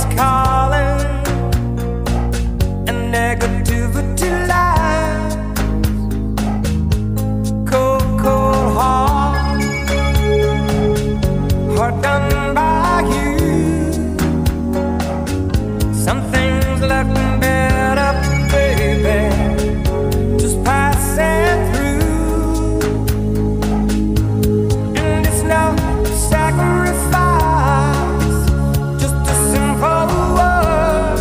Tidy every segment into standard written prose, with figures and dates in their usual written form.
calling, and negativity lies. Cold, cold heart, heart done by you. Some things look better, baby, just passing through. And it's no sacrifice, just a simple word.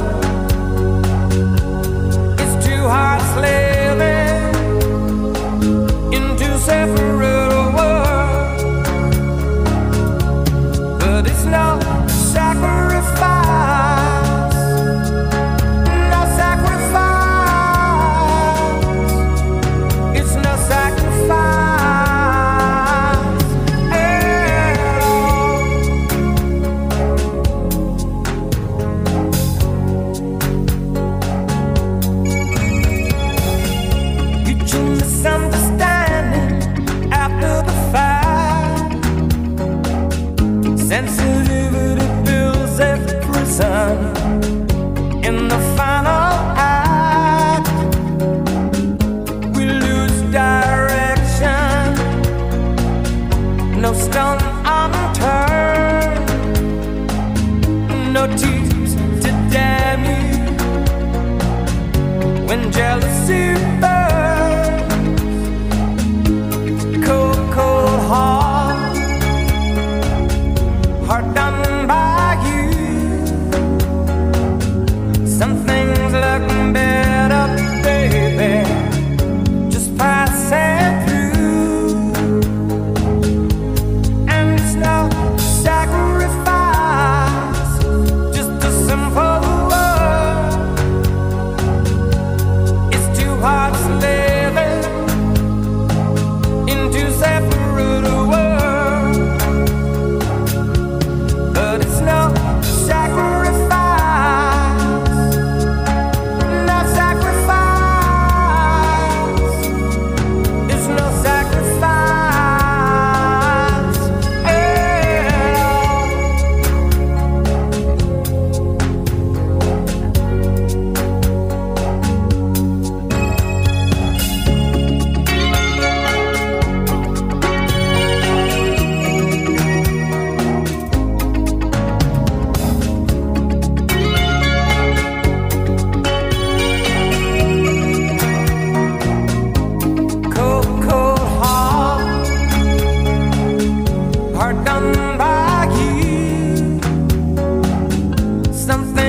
It's two hearts living in two separate worlds, but it's no sacrifice, no sacrifice. It's no sacrifice at all. Mutual misunderstanding after the fact. Sensitivity builds a prison in the final act. We lose direction, no stone unturned, no tears to damn you when jealousy burns. Cold, cold heart, heart done by you. Some things look better, baby, just passing through. And it's no sacrifice, just a simple word. It's two hearts living in two separate worlds, but it's no sacrifice, no sacrifice. It's no sacrifice at all. Cold, cold heart, heart done by you. Something